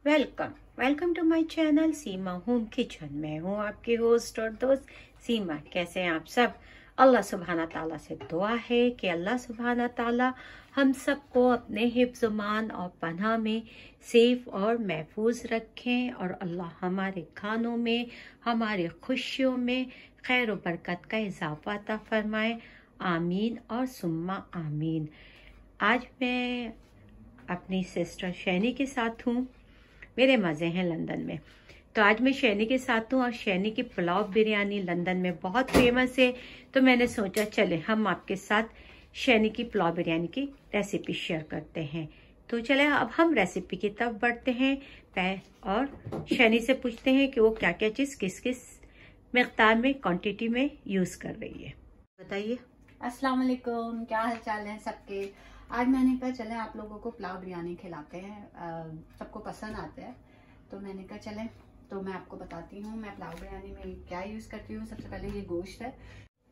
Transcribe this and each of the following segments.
Welcome to my channel Seema home kitchen. मैं हूँ आपकी होस्ट और दोस्त सीमा। कैसे हैं आप सब? अल्लाह सुब्हाना ताला से दुआ है कि अल्लाह सुब्हाना ताला हम सबको अपने हिफ्ज़-ओ-मान और पनाह में सेफ और महफूज रखें और अल्लाह हमारे खानों में, हमारे खुशियों में खैर और बरकत का इजाफा अता फरमाए। आमीन और सुम्मा आमीन। आज मैं अपनी सिस्टर शैनी के साथ हूँ। मेरे मज़े हैं लंदन में, तो आज मैं शैनी के साथ हूँ और शैनी की पुलाव बिरयानी लंदन में बहुत फेमस है। तो मैंने सोचा चले हम आपके साथ शैनी की पुलाव बिरयानी की रेसिपी शेयर करते हैं। तो चले अब हम रेसिपी की तरफ बढ़ते हैं और शैनी से पूछते हैं कि वो क्या क्या चीज़ किस किस मिक़दार में, क्वांटिटी में यूज़ कर रही है। बताइए। अस्सलाम वालेकुम, क्या हाल चाल है सबके। आज मैंने कहा चले आप लोगों को पुलाव बिरयानी खिलाते हैं, सबको पसंद आते हैं। तो मैंने कहा चले तो मैं आपको बताती हूँ मैं पुलाव बिरयानी में क्या यूज़ करती हूँ। सबसे पहले ये गोश्त है,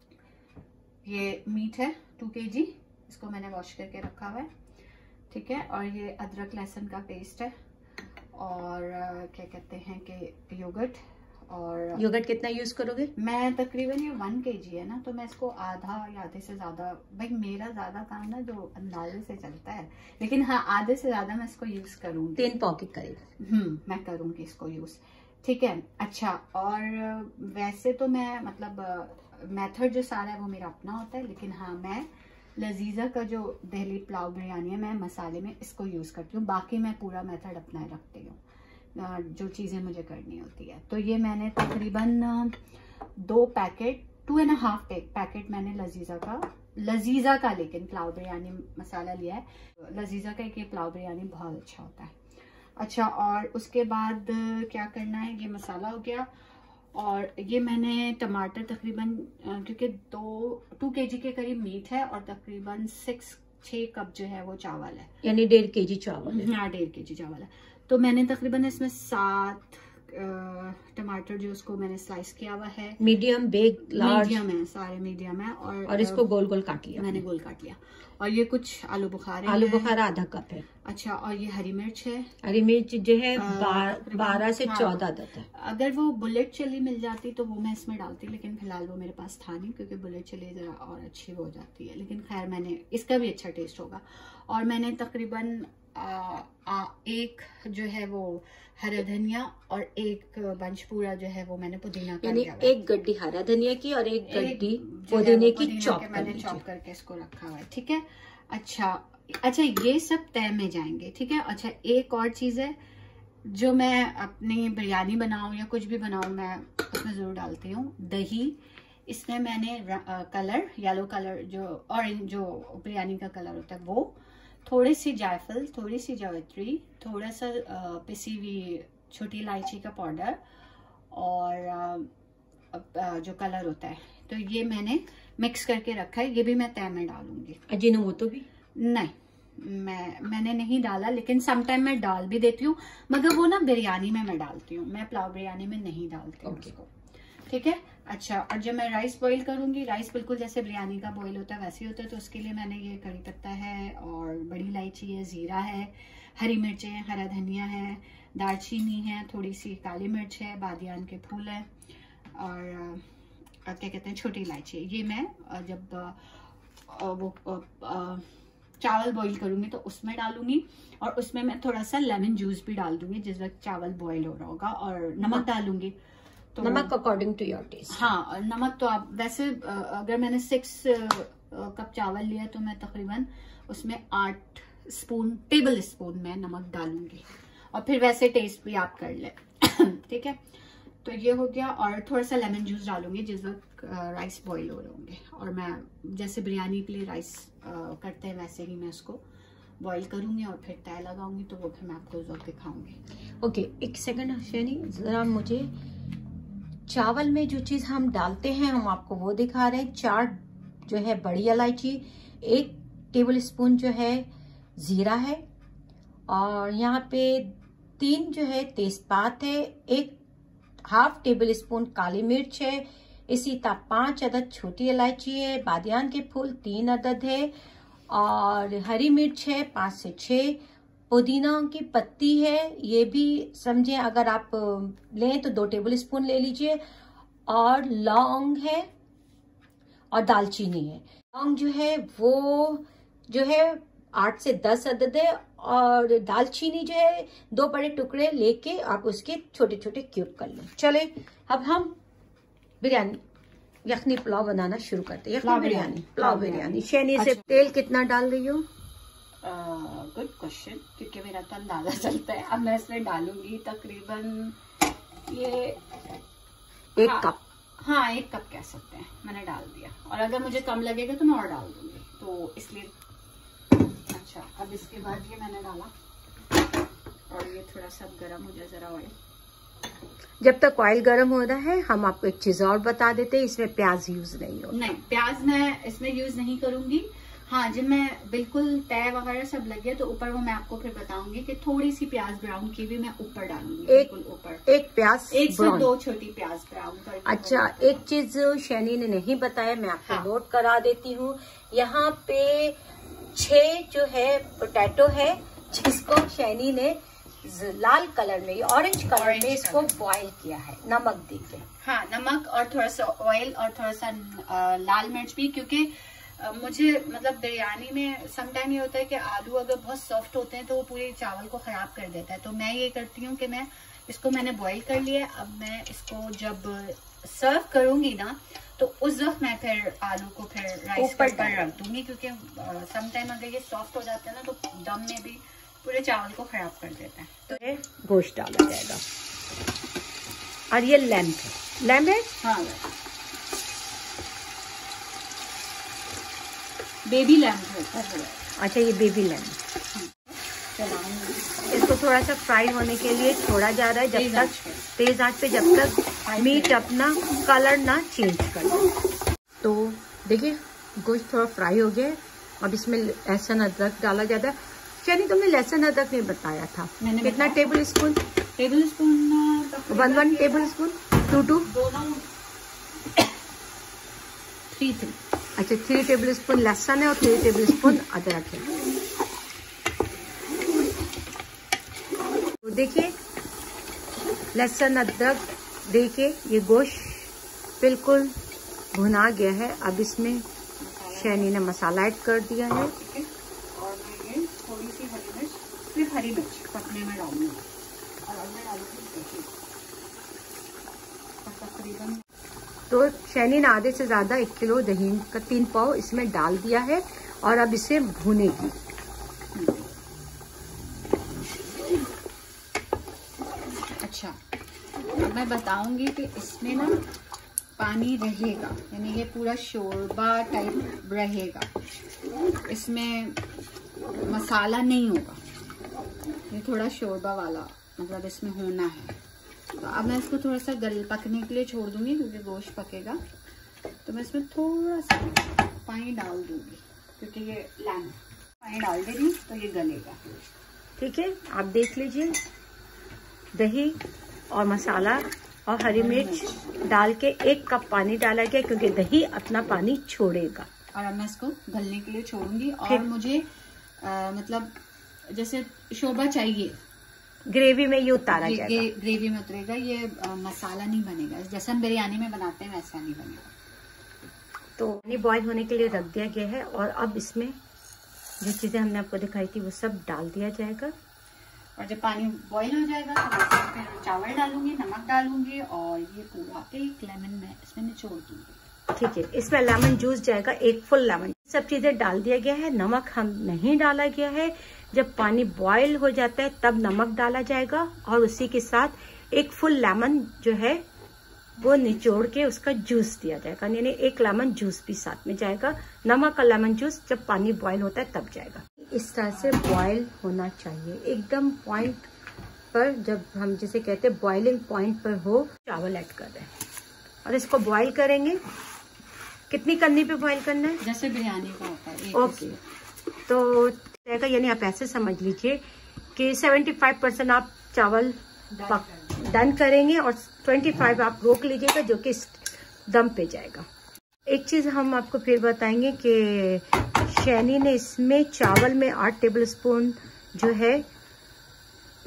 ये मीट है 2 kg, इसको मैंने वॉश करके रखा हुआ है, ठीक है। और ये अदरक लहसुन का पेस्ट है और क्या कहते हैं कि योगर्ट। और योगर्ट कितना यूज करोगे? मैं तकरीबन ये 1 kg है ना, तो मैं इसको आधा या आधे से ज्यादा, भाई मेरा ज्यादा काम ना जो अंदाजे से चलता है, लेकिन हाँ आधे से ज्यादा मैं इसको यूज करूंगी। 3 पाव के करीब मैं करूंगी इसको यूज, ठीक है। अच्छा, और वैसे तो मैं मतलब मेथड जो सारा है वो मेरा अपना होता है, लेकिन हाँ मैं लजीजा का जो दिल्ली पुलाव बिरयानी है मैं मसाले में इसको यूज करती हूँ। बाकी मैं पूरा मेथड अपना रखती हूँ, जो चीज़ें मुझे करनी होती है। तो ये मैंने तकरीबन 2 पैकेट 2.5 पैकेट मैंने लजीजा का लेकिन पुलाव बिरयानी मसाला लिया है। लजीजा का ये पुलाव बिरयानी बहुत अच्छा होता है। अच्छा, और उसके बाद क्या करना है, ये मसाला हो गया। और ये मैंने टमाटर तकरीबन क्योंकि 2 kg के करीब मीट है और तकरीबन 6 कप जो है वो चावल है, यानी 1.5 kg चावल है। हाँ 1.5 kg चावल है। तो मैंने तकरीबन इसमें 7 टमाटर जो उसको मैंने स्लाइस किया हुआ है। Medium, big, large? मीडियम है, सारे मीडियम है। और इसको गोल गोल काट लिया मैंने, गोल काट लिया। और ये कुछ आलू बुखारा आधा कप है। अच्छा, और ये हरी मिर्च है। हरी मिर्च जो है 12 से 14 अदद है। अगर वो बुलेट चिली मिल जाती तो वो मैं इसमें डालती, लेकिन फिलहाल वो मेरे पास था नहीं, क्योंकि बुलेट चिली जरा और अच्छी हो जाती है। लेकिन खैर मैंने इसका भी अच्छा टेस्ट होगा। और मैंने तकरीबन एक जो है वो हरा धनिया और एक बंच पूरा जो है वो मैंने पुदीना का, यानी एक गड्डी हरा धनिया की और एक गड्डी पुदीने की मैंने चॉप करके इसको रखा हुआ है, ठीक है। अच्छा, ये सब तय में जाएंगे, ठीक है। अच्छा, एक और चीज है जो मैं अपनी बिरयानी बनाऊं या कुछ भी बनाऊं मैं उसमें जरूर डालती हूँ, दही। इसमें मैंने कलर, येलो कलर जो ऑरेंज जो बिरयानी का कलर होता है वो, थोड़ी सी जायफल, थोड़ी सी जावित्री, थोड़ा सा पिसी हुई छोटी इलायची का पाउडर और जो कलर होता है, तो ये मैंने मिक्स करके रखा है। ये भी मैं तय में डालूंगी। अजीनोमोटो भी नहीं, मैंने नहीं डाला, लेकिन समटाइम मैं डाल भी देती हूँ, मगर वो ना बिरयानी में मैं डालती हूँ, मैं पुलाव बिरयानी में नहीं डालती हूँ उसको, ठीक है। अच्छा, और जब मैं राइस बॉईल करूंगी, राइस बिल्कुल जैसे बिरयानी का बॉईल होता है वैसे ही होता है, तो उसके लिए मैंने ये कड़ी पत्ता है और बड़ी इलायची है, जीरा है, हरी मिर्चें हैं, हरा धनिया है, दालचीनी है, थोड़ी सी काली मिर्च है, बादियान के फूल है और क्या कहते हैं छोटी इलायची है। ये मैं जब वो चावल बॉईल करूंगी तो उसमें डालूंगी, और उसमें मैं थोड़ा सा लेमन जूस भी डाल दूंगी जिस वक्त चावल बॉईल हो रहा होगा, और नमक डालूंगी। तो नमक अकॉर्डिंग टू योर टेस्ट। हाँ, नमक तो आप वैसे अगर मैंने 6 कप चावल लिया तो मैं तकरीबन उसमें 8 टेबल स्पून में नमक डालूंगी, और फिर वैसे टेस्ट भी आप कर ले ठीक है। तो ये हो गया, और थोड़ा सा लेमन जूस डालूंगी जिस वक्त राइस बॉईल हो रहे होंगे, और मैं जैसे बिरयानी के लिए राइस करते हैं वैसे ही मैं उसको बॉईल करूंगी और फिर तय लगाऊंगी, तो वो फिर मैं आपको उस वक्त दिखाऊंगी। ओके, एक सेकंड शैनी, जरा मुझे चावल में जो चीज हम डालते हैं हम आपको वो दिखा रहे हैं। 4 जो है बड़ी इलायची, 1 टेबल स्पून जो है जीरा है, और यहाँ पे 3 जो है तेजपात है, 1/2 टेबल स्पून काली मिर्च है, इसी तरह 5 अदद छोटी इलायची है, बादियान के फूल 3 अदद है, और हरी मिर्च है 5 से 6, पुदीना की पत्ती है, ये भी समझे अगर आप लें तो 2 टेबल स्पून ले लीजिए। और लौंग है और दालचीनी है। लौंग जो है वो जो है 8 से 10 अदद है, और दालचीनी जो है 2 बड़े टुकड़े लेके आप उसके छोटे छोटे क्यूब कर लो। चले अब हम बिरयानी यखनी पुलाव बनाना शुरू करते हैं। पुलाव बिरयानी। शैनी से तेल कितना डाल रही हो? गुड क्वेश्चन, क्योंकि मेरा तो अंदाजा चलता है। अब मैं इसमें डालूंगी तकरीबन ये 1 कप। हाँ 1 कप कह सकते हैं, मैंने डाल दिया। और अगर मुझे कम लगेगा तो मैं और डाल दूंगी, तो इसलिए। अच्छा, अब इसके बाद ये मैंने डाला और ये थोड़ा सा गर्म हो जाए जरा ऑयल। जब तक ऑयल गर्म हो रहा है हम आपको एक चीज और बता देते हैं, इसमें प्याज यूज नहीं होता। नहीं, प्याज मैं इसमें यूज नहीं करूंगी। हाँ, जब मैं बिल्कुल तय वगैरह सब लग गया तो ऊपर वो मैं आपको फिर बताऊंगी कि थोड़ी सी प्याज ब्राउन की भी मैं ऊपर डालूंगी। बिल्कुल ऊपर एक प्याज, 1 से 2 छोटी प्याज ब्राउन कर। अच्छा, एक चीज शैनी ने नहीं बताया, मैं आपको नोट करा देती हूँ। यहाँ पे 6 जो है पोटैटो है, जिसको शैनी ने लाल कलर में, ऑरेंज कलर में इसको बॉईल किया है नमक देके। हाँ, नमक और थोड़ा सा ऑयल और थोड़ा सा लाल मिर्च भी, क्योंकि मुझे मतलब बिरयानी में समटाइम ये होता है कि आलू अगर बहुत सॉफ्ट होते हैं तो वो पूरे चावल को खराब कर देता है। तो मैं ये करती हूँ कि मैंने बॉईल कर लिया। अब मैं इसको जब सर्व करूंगी ना तो उस वक्त मैं फिर आलू को फिर राइस पर रख दूंगी, क्योंकि समटाइम अगर ये सॉफ्ट हो जाते हैं ना तो दम में भी पूरे चावल को खराब कर देता है। तो ये गोश्त डाला जाएगा। और ये लैम्ब है। हाँ, बेबी लैम्ब है। अच्छा, ये बेबी लैम्ब। इसको थोड़ा सा फ्राई होने के लिए छोड़ा जा रहा है, जब तक तेज आंच पे, जब तक मीट अपना कलर ना चेंज कर दे। तो देखिए गोश्त थोड़ा फ्राई हो गया। अब इसमें लहसुन अदरक डाला जाता है। शैनी, तुमने लहसुन अदरक नहीं बताया था। कितना टेबल स्पून? 1 table spoon 2 3। अच्छा, 3 टेबल स्पून लहसुन है और 3 टेबल स्पून अदरक है। तो देखिए लहसुन अदरक देखिए ये गोश्त बिल्कुल भुना गया है। अब इसमें शैनी ने मसाला ऐड कर दिया है। और मैं ये थोड़ी सी हरी मिर्च, सिर्फ हरी मिर्च पकने में डालूंगी। और अब मैं डालूंगी तकरीबन, तो शैनी ने आधे से ज्यादा 1 किलो दही का 3 पाव इसमें डाल दिया है और अब इसे भूनेगी। अच्छा, अब मैं बताऊंगी कि इसमें ना पानी रहेगा, यानी ये पूरा शोरबा टाइप रहेगा, इसमें मसाला नहीं होगा। ये थोड़ा शोरबा वाला मतलब इसमें होना है। तो अब मैं इसको थोड़ा सा पकने के लिए छोड़ दूंगी, क्योंकि गोश्त पकेगा। तो मैं इसमें थोड़ा सा पानी डाल दूंगी, क्योंकि ये लैम्ब पानी डाल दे रही तो ये गलेगा। ठीक है, आप देख लीजिए दही और मसाला और हरी मिर्च डाल के 1 कप पानी डाला गया, क्योंकि दही अपना पानी छोड़ेगा। और अब मैं इसको गलने के लिए छोड़ूंगी। और मुझे मतलब जैसे शोरबा चाहिए, ग्रेवी में ये उतारा जाएगा। ग्रेवी में उतरेगा, ये मसाला नहीं बनेगा। जैसे हम बिरयानी में बनाते हैं वैसा नहीं बनेगा। तो पानी बॉईल होने के लिए रख दिया गया है और अब इसमें जो चीजें हमने आपको दिखाई थी वो सब डाल दिया जाएगा। और जब पानी बॉईल हो जाएगा तो मैं फिर चावल डालूंगी, नमक डालूंगी और ये पूरा 1 लेमन में इसमें निचोड़ दूंगी। ठीक है, इसमें लेमन जूस जाएगा, 1 फुल लेमन। सब चीजें डाल दिया गया है। नमक हम नहीं डाला गया है। जब पानी बॉईल हो जाता है तब नमक डाला जाएगा और उसी के साथ 1 फुल लेमन जो है वो निचोड़ के उसका जूस दिया जाएगा, यानी 1 लेमन जूस भी साथ में जाएगा। नमक का लेमन जूस जब पानी बॉईल होता है तब जाएगा। इस तरह से बॉईल होना चाहिए एकदम पॉइंट पर, जब हम जिसे कहते हैं बॉइलिंग पॉइंट पर हो। चावल ऐड कर रहे हैं और इसको बॉईल करेंगे। कितनी करनी पे बॉईल करना है? जैसे बिरयानी का होता है। ओके, तो यानी आप ऐसे समझ लीजिए कि 75% आप चावल डन करेंगे और 25 आप रोक लीजिएगा, जो कि दम पे जाएगा। एक चीज हम आपको फिर बताएंगे कि शैनी ने इसमें चावल में 8 टेबल स्पून जो है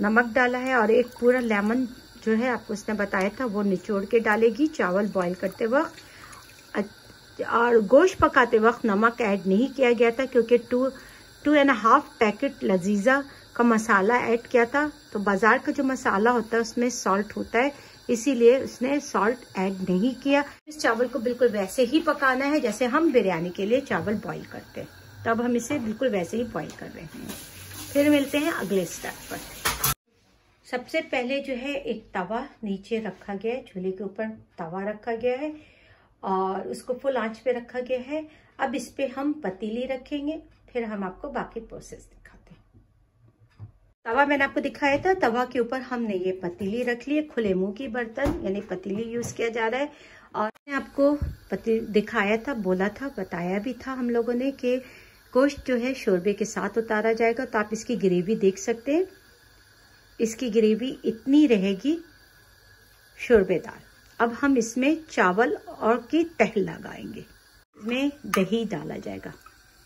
नमक डाला है और एक पूरा लेमन जो है आपको उसने बताया था वो निचोड़ के डालेगी चावल बॉईल करते वक्त। और गोश्त पकाते वक्त नमक ऐड नहीं किया गया था क्योंकि 2.5 पैकेट लजीजा का मसाला ऐड किया था। तो बाजार का जो मसाला होता है उसमें सॉल्ट होता है, इसीलिए उसने सॉल्ट ऐड नहीं किया। इस चावल को बिल्कुल वैसे ही पकाना है जैसे हम बिरयानी के लिए चावल बॉईल करते हैं, तब हम इसे बिल्कुल वैसे ही बॉईल कर रहे हैं। फिर मिलते हैं अगले स्टेप पर। सबसे पहले जो है एक तवा नीचे रखा गया है, चूल्हे के ऊपर तवा रखा गया है और उसको फुल आंच पे रखा गया है। अब इस पे हम पतीली रखेंगे, फिर हम आपको बाकी प्रोसेस दिखाते हैं। तवा मैंने आपको दिखाया था, तवा के ऊपर हमने ये पतीली रख ली है, खुले मुंह की बर्तन यानी पतीली यूज किया जा रहा है। और मैंने आपको पतीली दिखाया था, बोला था, बताया भी था हम लोगों ने कि गोश्त जो है शोरबे के साथ उतारा जाएगा। तो आप इसकी ग्रेवी देख सकते हैं, इसकी ग्रेवी इतनी रहेगी शोरबेदार। अब हम इसमें चावल और की तह लगाएंगे, इसमें दही डाला जाएगा।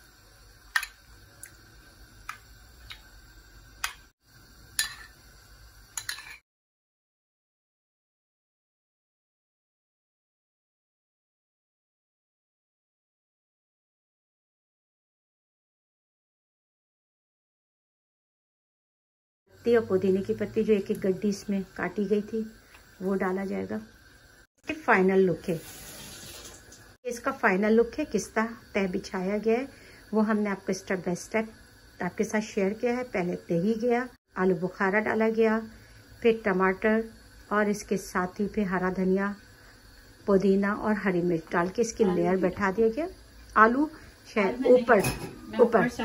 और पुदीने की पत्ती जो एक एक गड्डी इसमें काटी गई थी वो डाला जाएगा। ये फाइनल लुक है, इसका फाइनल लुक है। किस तरह तह बिछाया गया है वो हमने आपको स्टेप बाय स्टेप आपके साथ शेयर किया है। पहले दही गया, आलू बुखारा डाला गया, फिर टमाटर और इसके साथ ही फिर हरा धनिया, पुदीना और हरी मिर्च डाल के इसकी लेयर बैठा दिया गया। आलू शायद ऊपर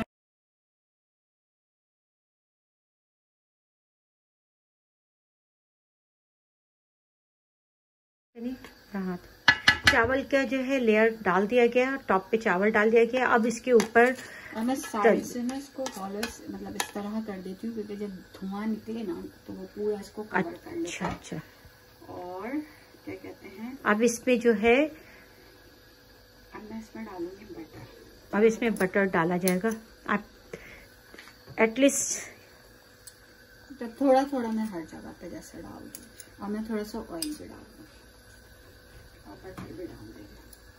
चावल का जो है लेयर डाल दिया गया, टॉप पे चावल डाल दिया गया। अब इसके ऊपर मैं साइड से ना इसको मतलब इस तरह कर देती हूँ क्योंकि जब धुआं निकले ना तो वो पूरा इसको कवर कर लेता है। अच्छा। और क्या कहते हैं, अब इसमें जो है अब मैं इसमें डालूंगी बटर। अब इसमें बटर डाला जाएगा। आप एटलीस्ट थोड़ा थोड़ा मैं हर जगह पे जैसे डाल दूँ। और मैं थोड़ा सा ऑयल भी डाल दूँ और बटर भी डाल देंगे।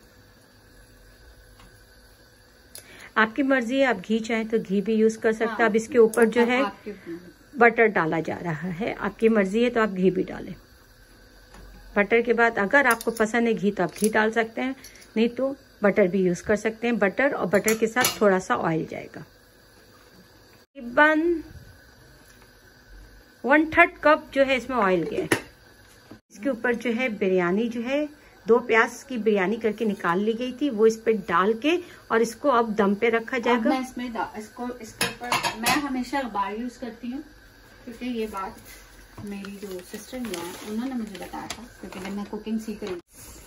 आपकी मर्जी है, आप घी चाहें तो घी भी यूज कर सकते हैं। अब इसके ऊपर जो है बटर डाला जा रहा है, आपकी मर्जी है तो आप घी भी डालें। बटर के बाद अगर आपको पसंद है घी तो आप घी डाल सकते हैं, नहीं तो बटर भी यूज कर सकते हैं। बटर और बटर के साथ थोड़ा सा ऑयल जाएगा। तकरीबन 1/3 कप जो है इसमें ऑयल गया है। इसके ऊपर जो है बिरयानी जो है 2 प्याज की बिरयानी करके निकाल ली गई थी, वो इस पे डाल के और इसको अब दम पे रखा जाएगा। मैं इसमें इसके ऊपर मैं हमेशा अखबार यूज करती हूँ क्योंकि ये बात मेरी जो सिस्टर इन लॉ है उन्होंने मुझे बताया था, क्योंकि जब मैं कुकिंग सीख रही।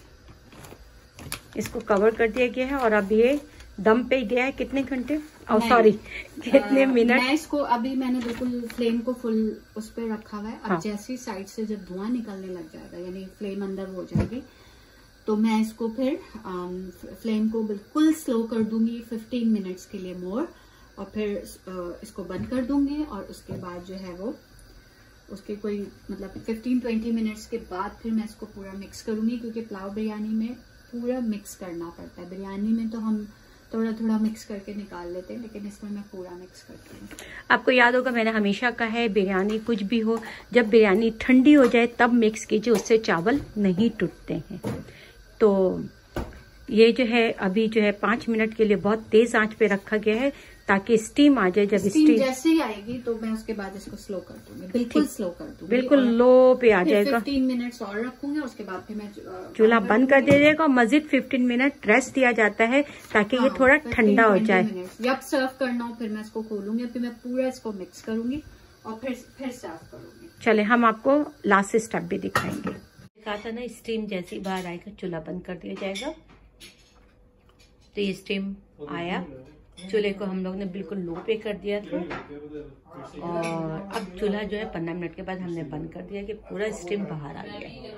इसको कवर कर दिया गया है और अब ये दम पे गया है। कितने घंटे सॉरी कितने मिनट? मैं इसको अभी मैंने बिल्कुल फ्लेम को फुल उस पर रखा हुआ है। अब जैसी साइड से जब धुआं निकलने लग जाएगा यानी फ्लेम अंदर हो जाएगी तो मैं इसको फिर फ्लेम को बिल्कुल स्लो कर दूंगी 15 मिनट्स के लिए मोर, और फिर इसको बंद कर दूंगी। और उसके बाद जो है वो उसके कोई मतलब 15-20 मिनट्स के बाद फिर मैं इसको पूरा मिक्स करूंगी, क्योंकि पुलाव बिरयानी में पूरा मिक्स करना पड़ता है। बिरयानी में तो हम थोड़ा थोड़ा मिक्स करके निकाल लेते हैं, लेकिन इसमें मैं पूरा मिक्स करती हूँ। आपको याद होगा मैंने हमेशा कहा है बिरयानी कुछ भी हो, जब बिरयानी ठंडी हो जाए तब मिक्स कीजिए, उससे चावल नहीं टूटते हैं। तो ये जो है अभी जो है 5 मिनट के लिए बहुत तेज आंच पे रखा गया है ताकि स्टीम आ जाए। जब स्टीम जैसे ही आएगी तो मैं उसके बाद इसको स्लो कर दूंगी, बिल्कुल स्लो कर दूंगी, बिल्कुल लो पे आ जाएगा। 15 मिनट्स और रखूंगी, उसके बाद फिर मैं चूल्हा बंद कर दिया जाएगा और मजीद 15 मिनट रेस्ट दिया जाता है ताकि ये थोड़ा ठंडा हो जाए। जब सर्व करना हो फिर मैं इसको खोलूंगी, फिर मैं पूरा इसको मिक्स करूंगी और फिर सर्व करूंगी। चले हम आपको लास्ट स्टेप भी दिखाएंगे। कहा था ना स्टीम जैसी बाहर आएगा चूल्हा बंद कर दिया जाएगा। तो ये स्टीम आया, चूल्हे को हम लोग ने बिल्कुल लो पे कर दिया था और अब चूल्हा जो है 15 मिनट के बाद हमने बंद कर दिया कि पूरा स्टीम बाहर आ गया।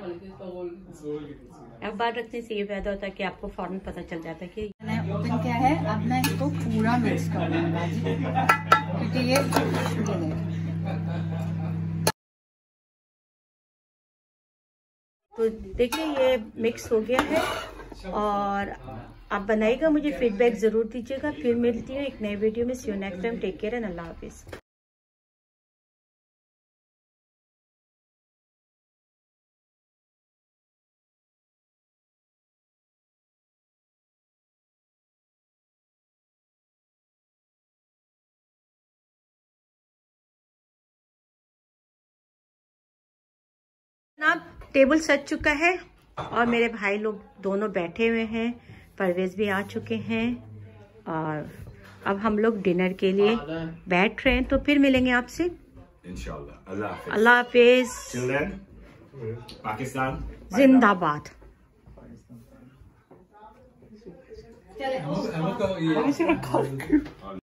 अब बात रखने से ये फायदा होता है कि आपको फौरन पता चल जाता है कि मैंने ओपन किया है। अब मैं इसको पूरा मिक्स करूंगा क्योंकि ये तो देखिए ये मिक्स हो गया है और आप बनाइएगा, मुझे फीडबैक ज़रूर दीजिएगा। फिर मिलती हूँ एक नए वीडियो में। See you next time, take care and अल्लाह हाफिज़। टेबल सज चुका है और मेरे भाई लोग दोनों बैठे हुए हैं, परवेज भी आ चुके हैं और अब हम लोग डिनर के लिए बैठ रहे हैं। तो फिर मिलेंगे आपसे इंशाल्लाह। अल्लाह हाफिज। पाकिस्तान जिंदाबाद।